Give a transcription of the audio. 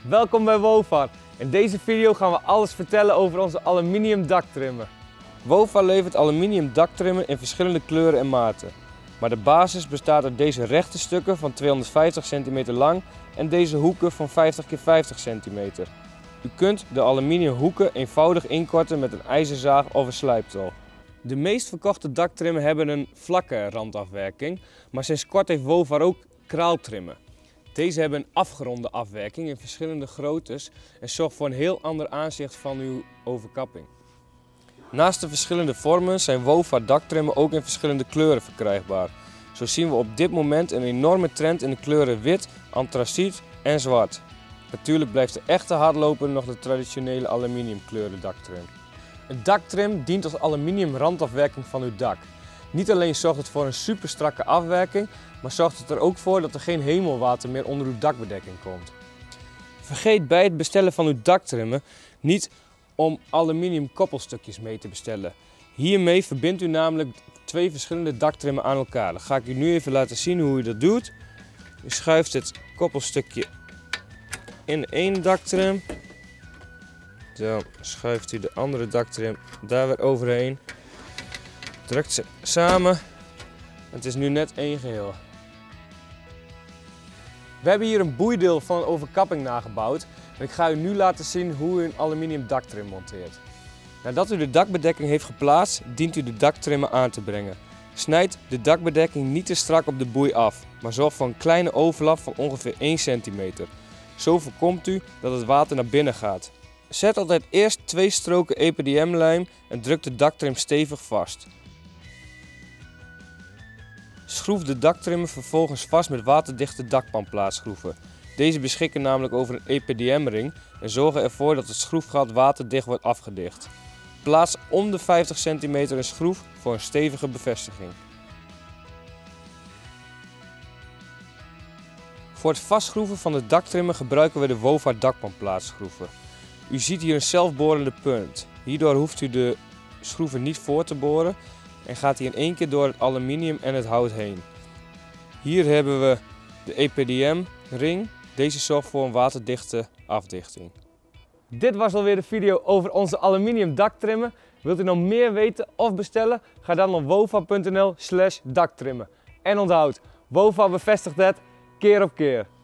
Welkom bij Wovar. In deze video gaan we alles vertellen over onze aluminium daktrimmer. Wovar levert aluminium daktrimmen in verschillende kleuren en maten. Maar de basis bestaat uit deze rechte stukken van 250 cm lang en deze hoeken van 50 x 50 cm. U kunt de aluminium hoeken eenvoudig inkorten met een ijzerzaag of een slijptol. De meest verkochte daktrimmen hebben een vlakke randafwerking, maar sinds kort heeft Wovar ook kraaltrimmen. Deze hebben een afgeronde afwerking in verschillende groottes en zorgt voor een heel ander aanzicht van uw overkapping. Naast de verschillende vormen zijn Wovar daktrimmen ook in verschillende kleuren verkrijgbaar. Zo zien we op dit moment een enorme trend in de kleuren wit, antraciet en zwart. Natuurlijk blijft de echte hardloper nog de traditionele aluminiumkleuren daktrim. Een daktrim dient als aluminium randafwerking van uw dak. Niet alleen zorgt het voor een super strakke afwerking, maar zorgt het er ook voor dat er geen hemelwater meer onder uw dakbedekking komt. Vergeet bij het bestellen van uw daktrimmen niet om aluminium koppelstukjes mee te bestellen. Hiermee verbindt u namelijk twee verschillende daktrimmen aan elkaar. Dan ga ik u nu even laten zien hoe u dat doet. U schuift het koppelstukje in de ene daktrim. Dan schuift u de andere daktrim daar weer overheen. Drukt ze samen. Het is nu net één geheel. We hebben hier een boeideel van een overkapping nagebouwd en ik ga u nu laten zien hoe u een aluminium daktrim monteert. Nadat u de dakbedekking heeft geplaatst, dient u de daktrimmen aan te brengen. Snijd de dakbedekking niet te strak op de boei af, maar zorg voor een kleine overlap van ongeveer 1 cm. Zo voorkomt u dat het water naar binnen gaat. Zet altijd eerst 2 stroken EPDM-lijm en druk de daktrim stevig vast. Schroef de daktrimmen vervolgens vast met waterdichte dakpanplaatschroeven. Deze beschikken namelijk over een EPDM-ring en zorgen ervoor dat het schroefgat waterdicht wordt afgedicht. Plaats om de 50 cm een schroef voor een stevige bevestiging. Voor het vastschroeven van de daktrimmen gebruiken we de Wovar dakpanplaatschroeven. U ziet hier een zelfborende punt. Hierdoor hoeft u de schroeven niet voor te boren en gaat hij in één keer door het aluminium en het hout heen. Hier hebben we de EPDM-ring. Deze zorgt voor een waterdichte afdichting. Dit was alweer de video over onze aluminium daktrimmen. Wilt u nog meer weten of bestellen? Ga dan naar wovar.nl/daktrimmen. En onthoud, Wovar bevestigt het keer op keer.